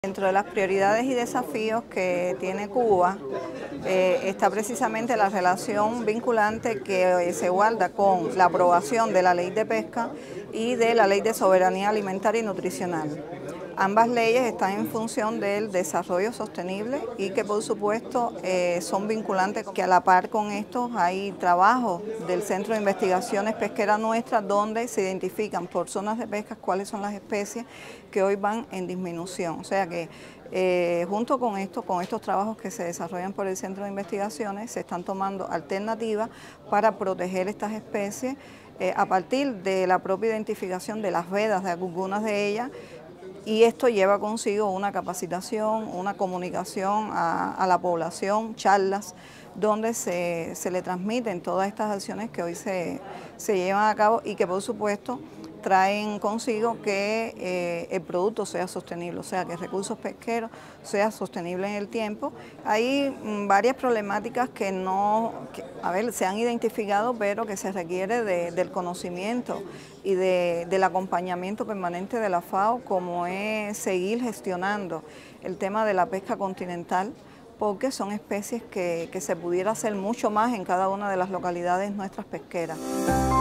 Dentro de las prioridades y desafíos que tiene Cuba está precisamente la relación vinculante que se guarda con la aprobación de la Ley de Pesca y de la Ley de Soberanía Alimentaria y Nutricional. Ambas leyes están en función del desarrollo sostenible y que por supuesto son vinculantes, que a la par con estos hay trabajos del Centro de Investigaciones Pesqueras Nuestras donde se identifican por zonas de pesca cuáles son las especies que hoy van en disminución. O sea que junto con estos trabajos que se desarrollan por el Centro de Investigaciones, se están tomando alternativas para proteger estas especies a partir de la propia identificación de las vedas de algunas de ellas. Y esto lleva consigo una capacitación, una comunicación a la población, charlas, donde se le transmiten todas estas acciones que hoy se llevan a cabo y que por supuesto traen consigo que el producto sea sostenible, o sea, que recursos pesqueros sea sostenible en el tiempo. Hay varias problemáticas que se han identificado, pero que se requiere del conocimiento y del acompañamiento permanente de la FAO, como es seguir gestionando el tema de la pesca continental, porque son especies que se pudiera hacer mucho más en cada una de las localidades nuestras pesqueras.